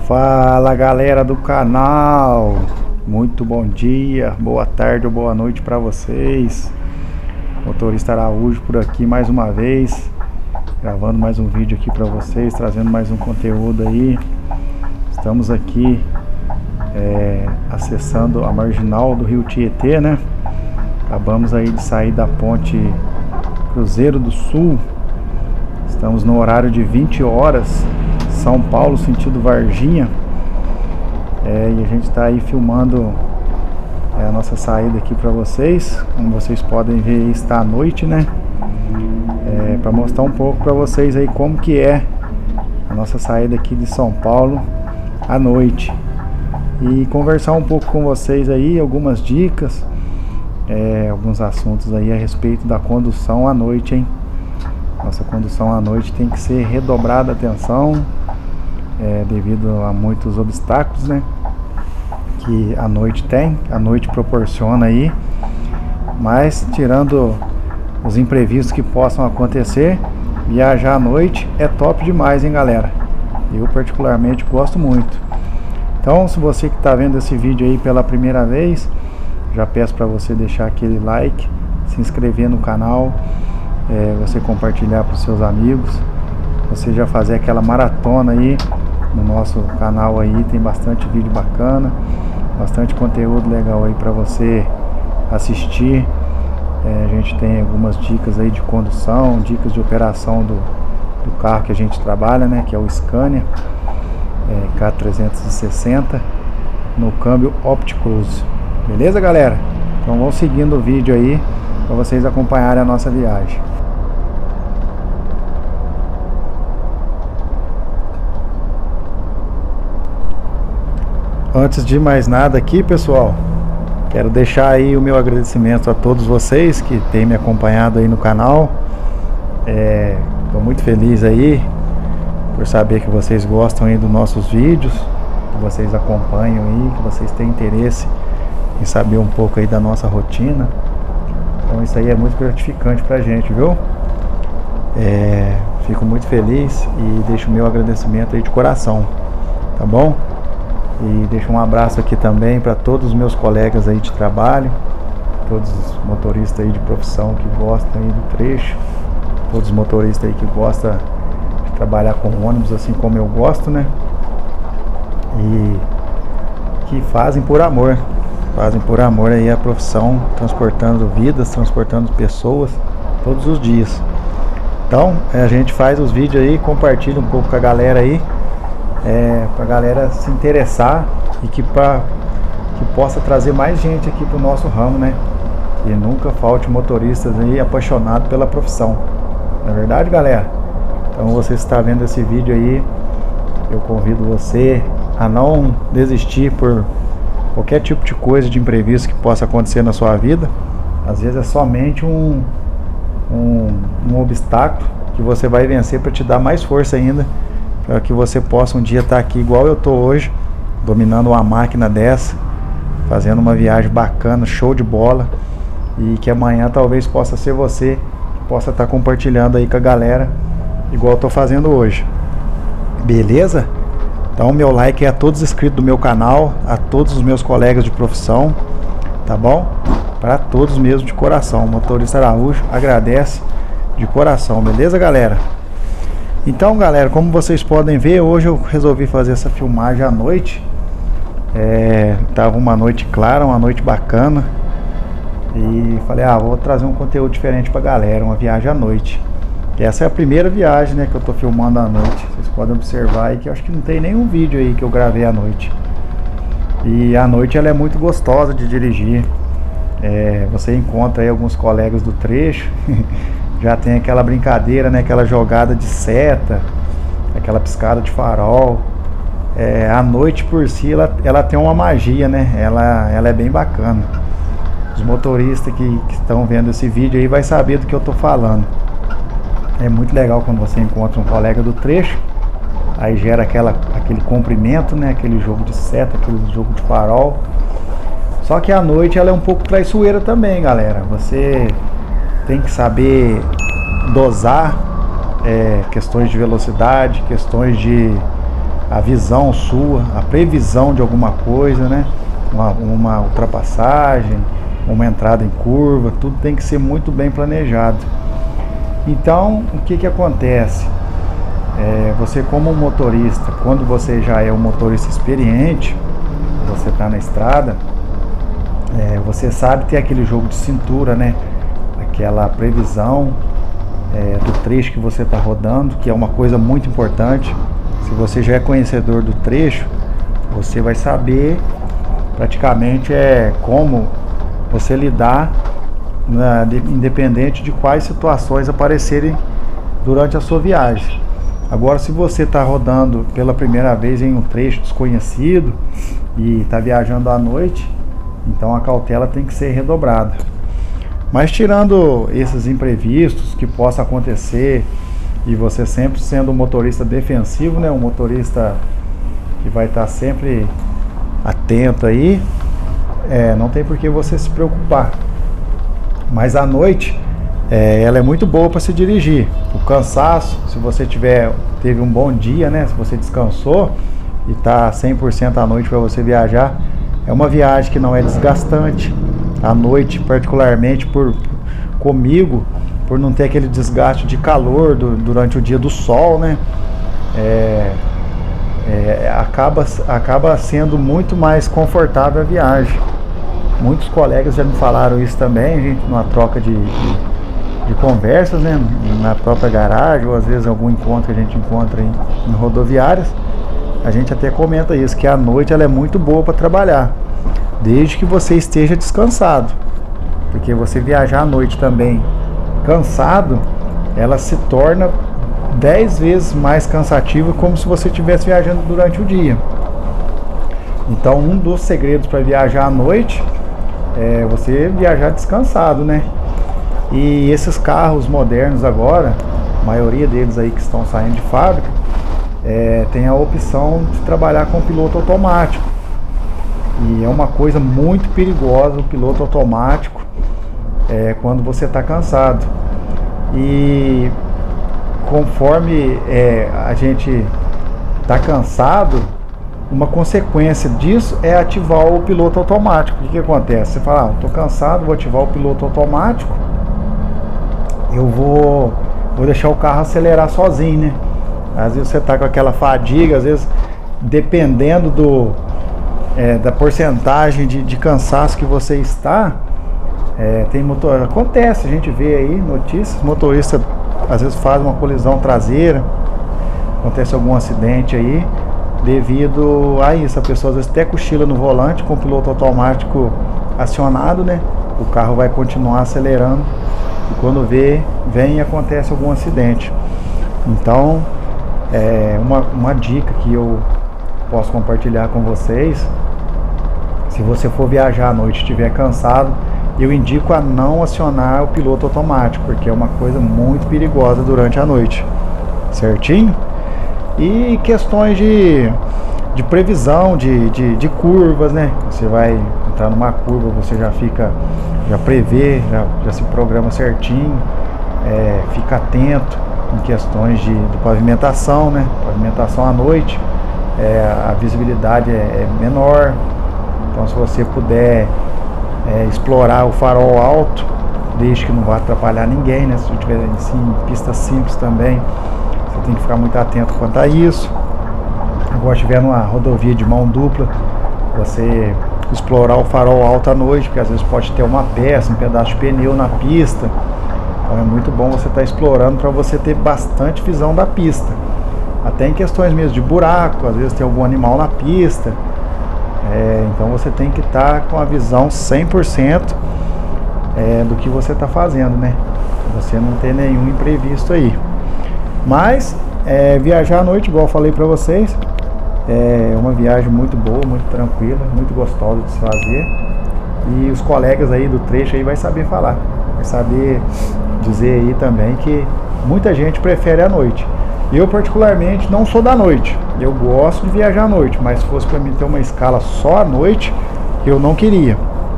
Fala galera do canal, muito bom dia, boa tarde ou boa noite para vocês. Motorista Araújo por aqui mais uma vez, gravando mais um vídeo aqui para vocês, trazendo mais um conteúdo aí. Estamos aqui acessando a marginal do Rio Tietê, né? Acabamos aí de sair da ponte Cruzeiro do Sul. Estamos no horário de 20 horas, São Paulo, sentido Varginha. E a gente está aí filmando a nossa saída aqui para vocês. Como vocês podem ver, está à noite, né? Para mostrar um pouco para vocês aí como que é a nossa saída aqui de São Paulo à noite. E conversar um pouco com vocês aí, algumas dicas, alguns assuntos aí a respeito da condução à noite, hein? Nossa condução à noite tem que ser redobrada atenção, devido a muitos obstáculos, né, que a noite proporciona aí. Mas tirando os imprevistos que possam acontecer, viajar à noite é top demais, hein, galera? Eu particularmente gosto muito. Então, se você que está vendo esse vídeo aí pela primeira vez, já peço para você deixar aquele like, se inscrever no canal, você compartilhar para os seus amigos, você já fazer aquela maratona aí no nosso canal aí. Tem bastante vídeo bacana, bastante conteúdo legal aí para você assistir. A gente tem algumas dicas aí de condução, dicas de operação do carro que a gente trabalha, né, que é o Scania K360 no câmbio OptiCruise. Beleza, galera? Então vamos seguindo o vídeo aí para vocês acompanharem a nossa viagem. Antes de mais nada aqui, pessoal, quero deixar aí o meu agradecimento a todos vocês que têm me acompanhado aí no canal. Estou muito feliz aí por saber que vocês gostam aí dos nossos vídeos, que vocês acompanham aí, que vocês têm interesse em saber um pouco aí da nossa rotina. Então isso aí é muito gratificante pra gente, viu? Fico muito feliz e deixo o meu agradecimento aí de coração, tá bom? E deixo um abraço aqui também para todos os meus colegas aí de trabalho, todos os motoristas aí de profissão que gostam aí do trecho, todos os motoristas aí que gostam de trabalhar com ônibus assim como eu gosto, né? E que fazem por amor aí a profissão, transportando vidas, transportando pessoas todos os dias. Então a gente faz os vídeos aí, compartilha um pouco com a galera aí, pra galera se interessar e que possa trazer mais gente aqui pro nosso ramo, né? E nunca falte motoristas aí apaixonados pela profissão. Não é verdade, galera? Então você está vendo esse vídeo aí, eu convido você a não desistir por qualquer tipo de coisa, de imprevisto que possa acontecer na sua vida. Às vezes é somente um obstáculo que você vai vencer para te dar mais força ainda, para que você possa um dia estar aqui igual eu tô hoje, dominando uma máquina dessa, fazendo uma viagem bacana, show de bola, e que amanhã talvez possa ser você que possa estar compartilhando aí com a galera, igual eu tô fazendo hoje. Beleza? Então meu like é a todos os inscritos do meu canal, a todos os meus colegas de profissão, tá bom? Para todos mesmo, de coração. O Motorista Araújo agradece de coração, beleza, galera? Então, galera, como vocês podem ver, hoje eu resolvi fazer essa filmagem à noite. Tava uma noite clara, uma noite bacana, e falei, vou trazer um conteúdo diferente pra galera, uma viagem à noite. E essa é a primeira viagem, né, que eu tô filmando à noite. Vocês podem observar aí que eu acho que não tem nenhum vídeo aí que eu gravei à noite. E à noite ela é muito gostosa de dirigir. Você encontra aí alguns colegas do trecho já tem aquela brincadeira, né, aquela jogada de seta, aquela piscada de farol. A noite por si ela tem uma magia, né? Ela é bem bacana. Os motoristas que estão vendo esse vídeo aí vai saber do que eu tô falando. É muito legal quando você encontra um colega do trecho, aí gera aquele comprimento, né? Aquele jogo de seta, aquele jogo de farol. Só que a noite ela é um pouco traiçoeira também, galera. Você tem que saber dosar questões de velocidade, questões de a visão sua, a previsão de alguma coisa, né? Uma ultrapassagem, uma entrada em curva, tudo tem que ser muito bem planejado. Então, o que acontece? Você como motorista, quando você já é um motorista experiente, você está na estrada, você sabe ter aquele jogo de cintura, né? Aquela previsão do trecho que você está rodando, que é uma coisa muito importante. Se você já é conhecedor do trecho, você vai saber praticamente como você lidar, independente de quais situações aparecerem durante a sua viagem. Agora, se você está rodando pela primeira vez em um trecho desconhecido e está viajando à noite, então a cautela tem que ser redobrada. Mas tirando esses imprevistos que possa acontecer, e você sempre sendo um motorista defensivo, né, um motorista que vai estar sempre atento aí, não tem por que você se preocupar. Mas à noite ela é muito boa para se dirigir. O cansaço, se você teve um bom dia, né, se você descansou e está 100% à noite para você viajar, é uma viagem que não é desgastante. À noite, particularmente comigo, por não ter aquele desgaste de calor durante o dia do sol, né, acaba sendo muito mais confortável a viagem. Muitos colegas já me falaram isso também, gente, numa troca de conversas, né, na própria garagem, ou às vezes algum encontro que a gente encontra em rodoviárias. A gente até comenta isso, que a noite ela é muito boa para trabalhar, desde que você esteja descansado, porque você viajar à noite também cansado, ela se torna 10 vezes mais cansativa, como se você estivesse viajando durante o dia. Então, um dos segredos para viajar à noite é você viajar descansado, né? E esses carros modernos agora, a maioria deles aí que estão saindo de fábrica, tem a opção de trabalhar com piloto automático. E é uma coisa muito perigosa o piloto automático quando você está cansado. E conforme a gente está cansado, uma consequência disso é ativar o piloto automático. O que acontece? Você fala, estou cansado, vou ativar o piloto automático, eu vou deixar o carro acelerar sozinho, né? Às vezes você está com aquela fadiga, às vezes dependendo da porcentagem de cansaço que você está, acontece, a gente vê aí notícias, motorista às vezes faz uma colisão traseira, acontece algum acidente aí, devido a isso, a pessoa às vezes até cochila no volante com o piloto automático acionado, né? O carro vai continuar acelerando e quando vem acontece algum acidente. Então, uma dica que eu posso compartilhar com vocês: se você for viajar à noite e estiver cansado, eu indico a não acionar o piloto automático, porque é uma coisa muito perigosa durante a noite, certinho? E questões de previsão de curvas, né? Você vai entrar numa curva, você já prevê, já se programa certinho, fica atento em questões de pavimentação, né? Pavimentação à noite, a visibilidade é menor, então se você puder explorar o farol alto, desde que não vá atrapalhar ninguém, né? Se você estiver em pista simples também, você tem que ficar muito atento quanto a isso. Agora, se estiver numa rodovia de mão dupla, você explorar o farol alto à noite, porque às vezes pode ter uma peça, um pedaço de pneu na pista. Então é muito bom você estar explorando para você ter bastante visão da pista. Até em questões mesmo de buraco, às vezes tem algum animal na pista. Então você tem que estar com a visão 100% do que você está fazendo, né? Pra você não ter nenhum imprevisto aí. Mas viajar à noite, igual eu falei para vocês, é uma viagem muito boa, muito tranquila, muito gostosa de se fazer. E os colegas aí do trecho aí vai saber falar, vai saber dizer aí também que muita gente prefere a noite. Eu particularmente não sou da noite, eu gosto de viajar à noite, mas se fosse para mim ter uma escala só à noite, eu não queria,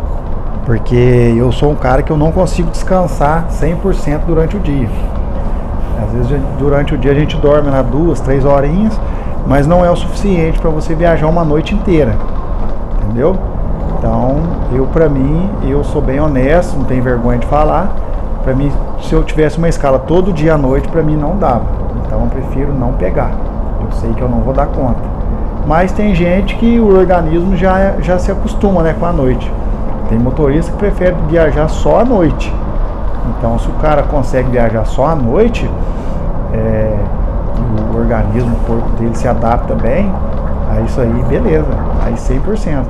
porque eu sou um cara que eu não consigo descansar 100% durante o dia. Às vezes durante o dia a gente dorme 2, 3 horinhas, mas não é o suficiente para você viajar uma noite inteira, entendeu? Então, para mim, eu sou bem honesto, não tenho vergonha de falar. Para mim, se eu tivesse uma escala todo dia à noite, para mim não dava. Então, eu prefiro não pegar. Eu sei que eu não vou dar conta. Mas tem gente que o organismo já se acostuma, né, com a noite. Tem motorista que prefere viajar só à noite. Então, se o cara consegue viajar só à noite, o organismo, o corpo dele se adapta bem, aí isso aí, beleza, aí 100%.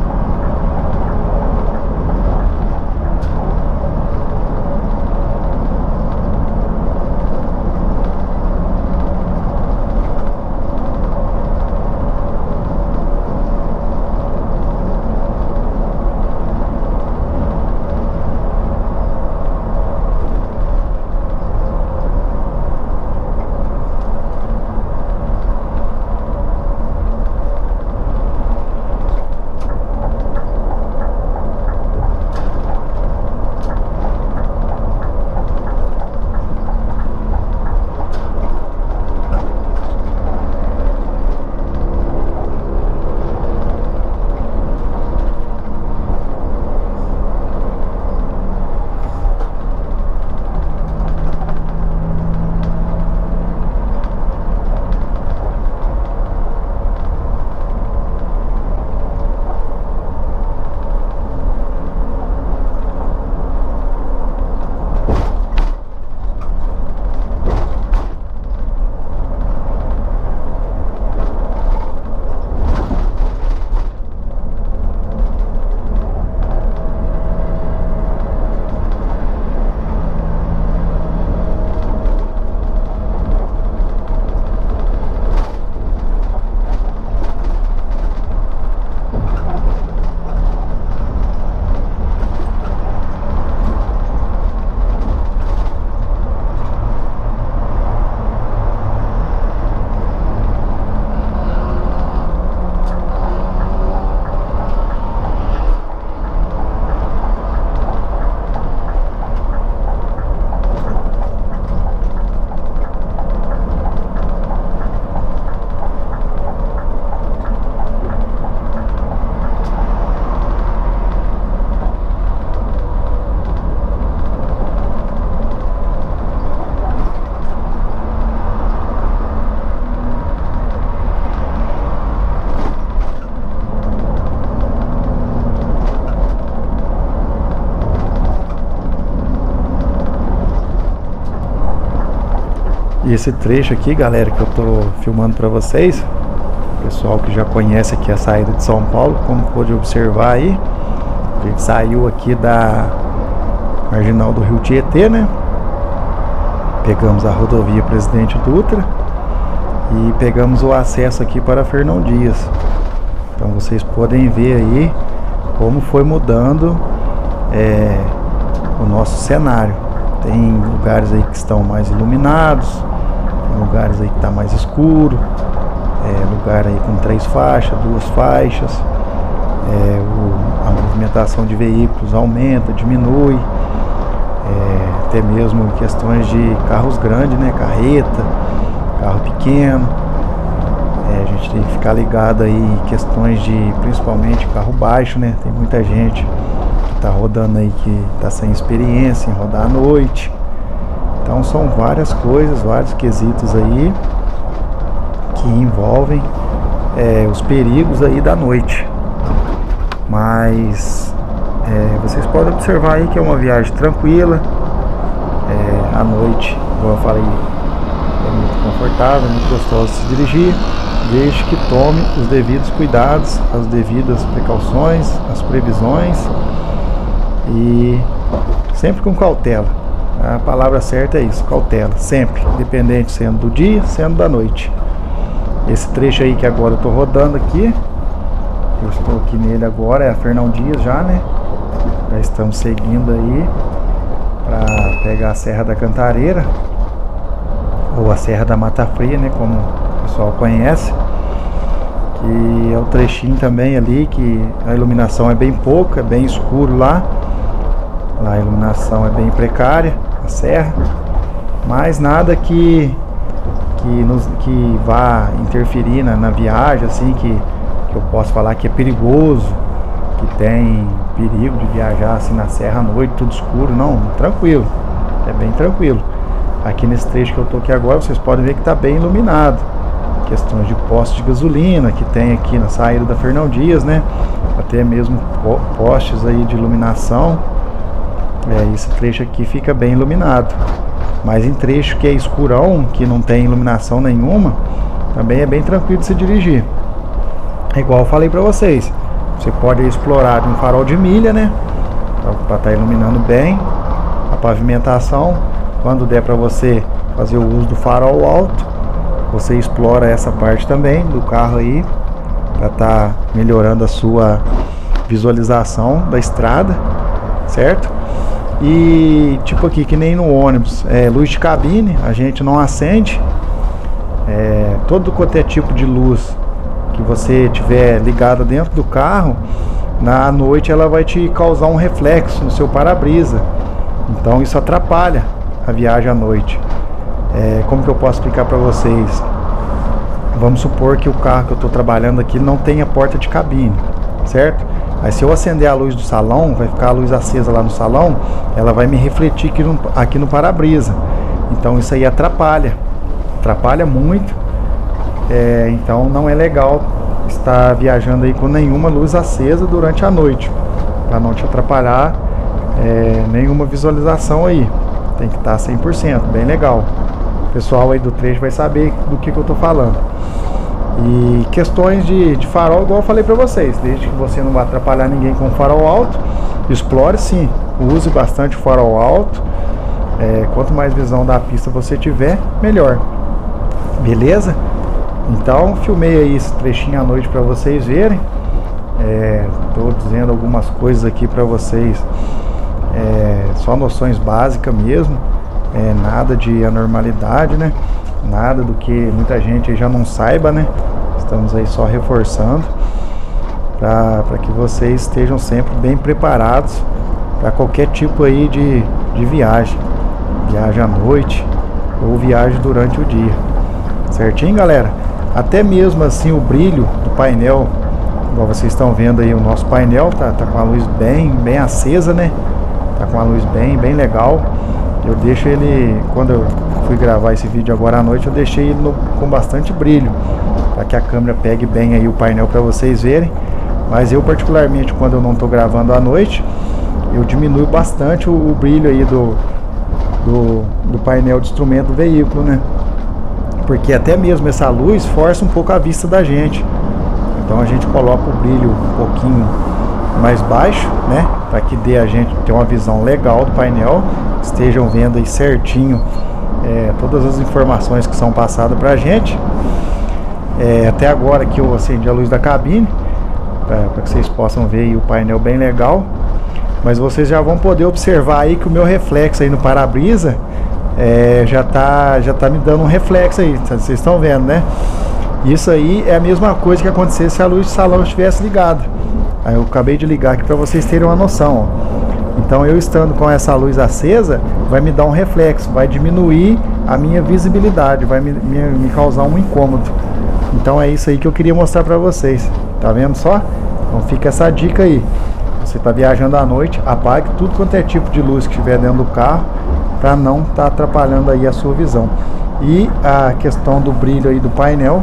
E esse trecho aqui, galera, que eu tô filmando para vocês, pessoal que já conhece aqui a saída de São Paulo, como pôde observar aí, a gente saiu aqui da marginal do Rio Tietê, né? Pegamos a rodovia Presidente Dutra e pegamos o acesso aqui para Fernão Dias. Então vocês podem ver aí como foi mudando o nosso cenário. Tem lugares aí que estão mais iluminados, tem lugares aí que está mais escuro, lugar aí com 3 faixas, 2 faixas, a movimentação de veículos aumenta, diminui, até mesmo questões de carros grandes, né, carreta, carro pequeno, a gente tem que ficar ligado aí em questões de, principalmente carro baixo, né, tem muita gente que tá rodando aí que tá sem experiência em rodar à noite. Então são várias coisas, vários quesitos aí que envolvem os perigos aí da noite. Mas vocês podem observar aí que é uma viagem tranquila, à noite, como eu falei, é muito confortável, muito gostoso de se dirigir, desde que tome os devidos cuidados, as devidas precauções, as previsões, e sempre com cautela. A palavra certa é isso, cautela, sempre, independente sendo do dia, sendo da noite. Esse trecho aí que agora eu tô rodando aqui, eu estou aqui nele agora, é a Fernão Dias já, né? Já estamos seguindo aí para pegar a Serra da Cantareira, ou a Serra da Mata Fria, né? Como o pessoal conhece. Que é o trechinho também ali que a iluminação é bem pouca, é bem escuro lá. Lá a iluminação é bem precária, a serra, mas nada que que vá interferir na viagem, assim, que eu posso falar que é perigoso, que tem perigo de viajar assim na serra à noite, tudo escuro. Não, tranquilo, é bem tranquilo. Aqui nesse trecho que eu tô aqui agora, vocês podem ver que tá bem iluminado. Questões de postos de gasolina que tem aqui na saída da Fernão Dias, né? Até mesmo postes aí de iluminação. Esse trecho aqui fica bem iluminado. Mas em trecho que é escurão, que não tem iluminação nenhuma, também é bem tranquilo de se dirigir. É igual eu falei pra vocês, você pode explorar de um farol de milha, né? Para estar iluminando bem a pavimentação. Quando der para você fazer o uso do farol alto, você explora essa parte também do carro aí, para estar melhorando a sua visualização da estrada, certo? E tipo aqui, que nem no ônibus, luz de cabine a gente não acende. Todo quanto é tipo de luz que você tiver ligada dentro do carro, na noite ela vai te causar um reflexo no seu para-brisa. Então isso atrapalha a viagem à noite. Como que eu posso explicar para vocês? Vamos supor que o carro que eu estou trabalhando aqui não tenha porta de cabine, certo? Aí se eu acender a luz do salão, vai ficar a luz acesa lá no salão, ela vai me refletir aqui no para-brisa. Então isso aí atrapalha muito. Então não é legal estar viajando aí com nenhuma luz acesa durante a noite, para não te atrapalhar nenhuma visualização aí. Tem que estar 100%, bem legal. O pessoal aí do trecho vai saber do que eu tô falando. E questões de farol, igual eu falei pra vocês, desde que você não vai atrapalhar ninguém com farol alto, explore sim, use bastante o farol alto. Quanto mais visão da pista você tiver, melhor. Beleza? Então filmei aí esse trechinho à noite pra vocês verem. Tô dizendo algumas coisas aqui pra vocês, só noções básicas mesmo, nada de anormalidade, né? Nada do que muita gente já não saiba, né? Estamos aí só reforçando para que vocês estejam sempre bem preparados para qualquer tipo aí de viagem à noite ou viagem durante o dia, certinho, galera? Até mesmo assim o brilho do painel, igual vocês estão vendo aí, o nosso painel tá com a luz bem acesa, né? Tá com a luz bem legal. Eu deixo ele, quando eu fui gravar esse vídeo agora à noite, eu deixei ele com bastante brilho, para que a câmera pegue bem aí o painel para vocês verem. Mas eu particularmente, quando eu não estou gravando à noite, eu diminuo bastante o brilho aí do painel de instrumento do veículo, né? Porque até mesmo essa luz força um pouco a vista da gente. Então a gente coloca o brilho um pouquinho mais baixo, né? Para que dê a gente ter uma visão legal do painel, estejam vendo aí certinho todas as informações que são passadas para a gente. Até agora que eu acendi a luz da cabine, para que vocês possam ver aí o painel bem legal. Mas vocês já vão poder observar aí que o meu reflexo aí no para-brisa já tá me dando um reflexo aí, vocês estão vendo, né? Isso aí é a mesma coisa que acontecesse se a luz do salão estivesse ligada. Aí eu acabei de ligar aqui para vocês terem uma noção, ó. Então eu estando com essa luz acesa, vai me dar um reflexo, vai diminuir a minha visibilidade, vai me causar um incômodo. Então é isso aí que eu queria mostrar para vocês. Tá vendo só? Então fica essa dica aí. Você está viajando à noite, apague tudo quanto é tipo de luz que estiver dentro do carro, para não estar atrapalhando aí a sua visão. E a questão do brilho aí do painel,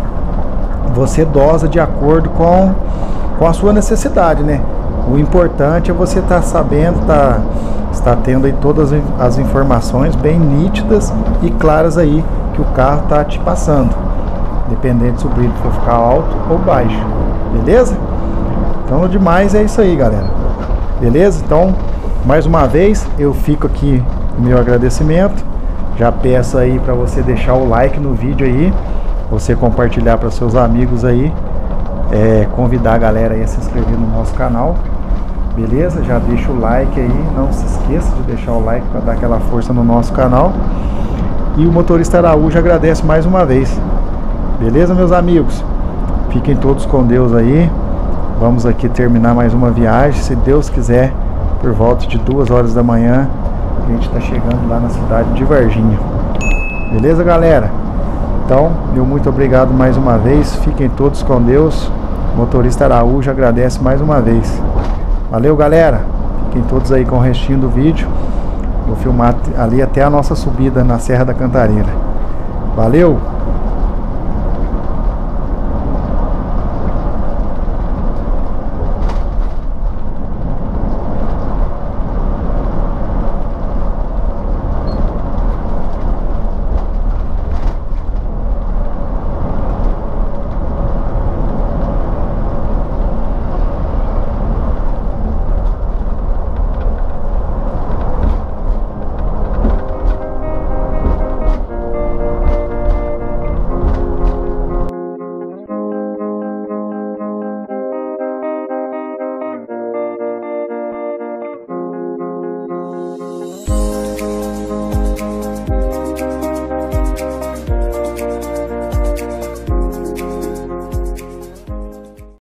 você dosa de acordo com a sua necessidade, né? O importante é você estar sabendo, está tendo aí todas as informações bem nítidas e claras aí que o carro está te passando, dependendo se o brilho for ficar alto ou baixo, beleza? Então no demais é isso aí, galera, beleza? Então mais uma vez eu fico aqui com o meu agradecimento. Já peço aí para você deixar o like no vídeo aí, você compartilhar para seus amigos aí, convidar a galera aí a se inscrever no nosso canal, beleza? Já deixa o like aí, não se esqueça de deixar o like para dar aquela força no nosso canal. E o Motorista Araújo agradece mais uma vez, beleza, meus amigos? Fiquem todos com Deus aí. Vamos aqui terminar mais uma viagem, se Deus quiser, por volta de 2 horas da manhã, a gente está chegando lá na cidade de Varginha. Beleza, galera? Então, meu muito obrigado mais uma vez. Fiquem todos com Deus. O motorista Araújo agradece mais uma vez. Valeu, galera. Fiquem todos aí com o restinho do vídeo. Vou filmar ali até a nossa subida na Serra da Cantareira. Valeu!